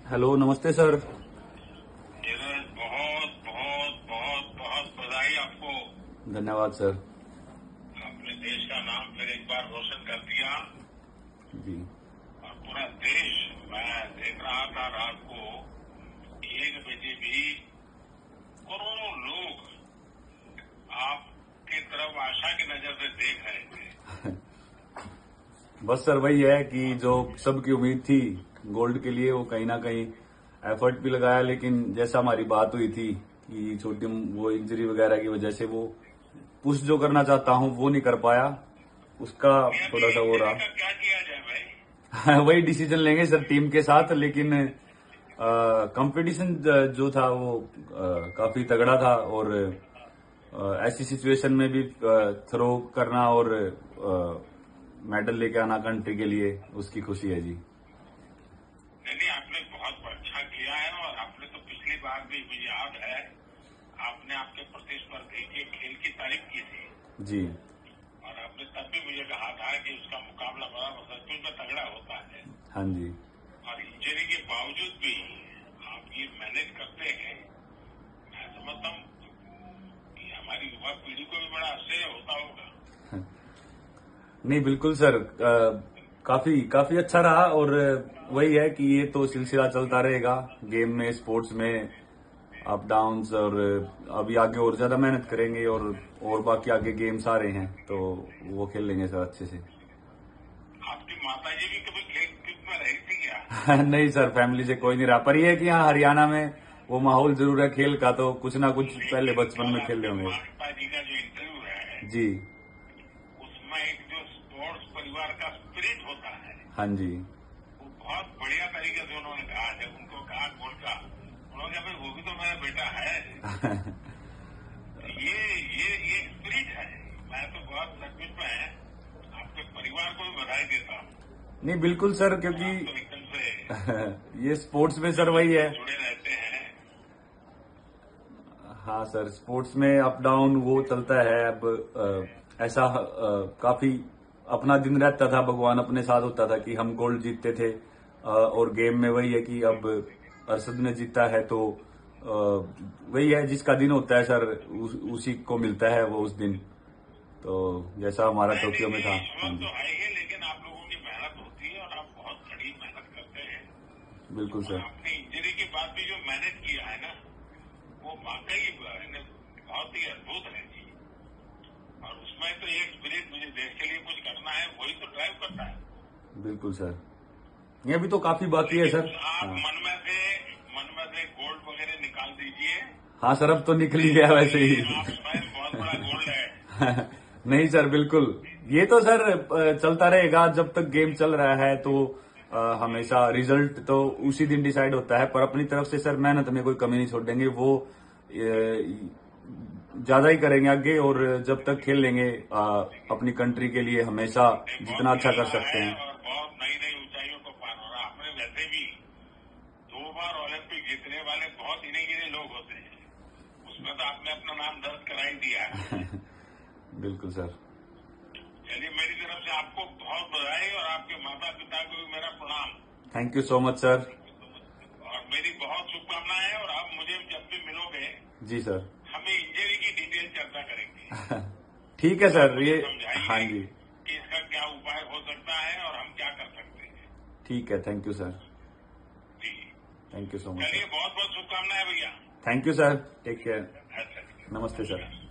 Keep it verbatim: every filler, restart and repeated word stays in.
Hello, नमस्ते sir. धीरज, बहुत बहुत बहुत बहुत बधाई आपको। धन्यवाद सर। आपने देश का नाम फिर एक बार रोशन कर दिया। जी। और पूरा देश, मैं देख रहा था रात को एक बजे भी करोड़ों लोग आपकी तरफ आशा की नजर से देख रहे थे। बस सर वही है कि जो सबकी उम्मीद थी गोल्ड के लिए, वो कहीं ना कहीं एफर्ट भी लगाया, लेकिन जैसा हमारी बात हुई थी कि छोटी वो इंजरी वगैरह की वजह से वो पुश जो करना चाहता हूं वो नहीं कर पाया, उसका थोड़ा सा वो रहा। क्या किया जाए भाई? वही डिसीजन लेंगे सर टीम के साथ, लेकिन कंपटीशन जो था वो आ, काफी तगड़ा था, और आ, ऐसी सिचुएशन में भी थ्रो करना और मेडल लेके आना कंट्री के लिए, उसकी खुशी है जी। नहीं नहीं, आपने बहुत अच्छा किया है। और आपने तो पिछली बार भी, मुझे याद है, आपने आपके प्रतिस्पर्धी के खेल की तारीफ की थी जी। और आपने तब भी मुझे कहा था कि उसका मुकाबला बड़ा सचमुच में तगड़ा होता है। हाँ जी। और इंजरी के बावजूद भी आप ये मैनेज करते हैं। मैं समझता हूँ कि हमारी युवा पीढ़ी को भी बड़ा आश्चर्य होता होगा। नहीं बिल्कुल सर, आ, काफी काफी अच्छा रहा, और वही है कि ये तो सिलसिला चलता रहेगा गेम में, स्पोर्ट्स में अप डाउन्स, और अभी आगे और ज्यादा मेहनत करेंगे, और और बाकी आगे गेम्स आ रहे हैं तो वो खेल लेंगे सर अच्छे से। आपकी माता जी भी कभी खेल कूद में रही थी क्या? नहीं सर, फैमिली से कोई नहीं रहा, पर ये है कि यहाँ हरियाणा में वो माहौल जरूर है खेल का, तो कुछ ना कुछ पहले बचपन में खेल रहे होंगे। माता जी का जो इंटरव्यू है जी। उसमें एक जो स्पोर्ट्स परिवार का स्पिरिट होता है, हाँ जी। वो बहुत बढ़िया तरीके से उन्होंने कहा। जब उनको कहा गोल का, उन्होंने कहा भाई वो भी तो मेरा बेटा है। ये ये ये स्पिरिट है। मैं तो बहुत सचमुच में आपके परिवार को भी बधाई देता हूँ। नहीं बिल्कुल सर, क्योंकि तो एकदम से ये स्पोर्ट्स में सर वही है। जुड़े रहते हैं। हाँ सर, स्पोर्ट्स में अप डाउन वो चलता है। अब आ, ऐसा आ, काफी अपना दिन रहता था, भगवान अपने साथ होता था कि हम गोल्ड जीतते थे, आ, और गेम में वही है कि अब अरशद ने जीता है, तो आ, वही है जिसका दिन होता है सर, उस, उसी को मिलता है वो उस दिन। तो जैसा हमारा टोक्यो में था। हाँ जी तो आएंगे, लेकिन आप लोगों की मेहनत होती है और आप बहुत कड़ी मेहनत करते हैं। बिल्कुल सर। आपने इंजरी के बाद भी जो मैनेज किया है ना, वो वाकई बहुत ही अद्भुत है जी। और उसमें तो एक स्पिरिट, मुझे देश के लिए कुछ करना है, वही तो ड्राइव करता है। बिल्कुल सर, ये भी तो काफी बाकी है सर। आप हाँ। मन में से मन में से गोल्ड वगैरह निकाल दीजिए। हाँ सर, अब तो निकल ही गया वैसे ही। आप स्वयं बहुत बड़ा गोल्ड है। नहीं सर, बिल्कुल ये तो सर चलता रहेगा जब तक गेम चल रहा है, तो आ, हमेशा रिजल्ट तो उसी दिन डिसाइड होता है, पर अपनी तरफ से सर मेहनत में कोई कमी नहीं छोड़ेंगे, वो ज्यादा ही करेंगे आगे, और जब तक खेल लेंगे आ, अपनी कंट्री के लिए हमेशा जितना अच्छा कर सकते हैं। और बहुत नई नई ऊंचाइयों को पार हो रहा। आपने वैसे भी दो बार ओलंपिक जीतने वाले बहुत गिने गिने लोग होते हैं, उसमें तो आपने अपना नाम दर्ज करा ही दिया है। बिल्कुल सर। चलिए, मेरी तरफ से आपको बहुत बधाई और आपके माता पिता को भी मेरा प्रणाम। Thank you so much sir. और मेरी बहुत शुभकामनाएं। और आप मुझे जब भी मिलोगे, जी सर, हमें इंजरी की डिटेल चर्चा करेंगे। ठीक है सर। ये हाँ समझाइए जी, कि इसका क्या उपाय हो सकता है और हम क्या कर सकते हैं। ठीक है। Thank you sir. जी, थैंक यू सो मच चलिए, सर। बहुत बहुत शुभकामनाएं भैया। Thank you sir. Take care. अच्छा, नमस्ते सर।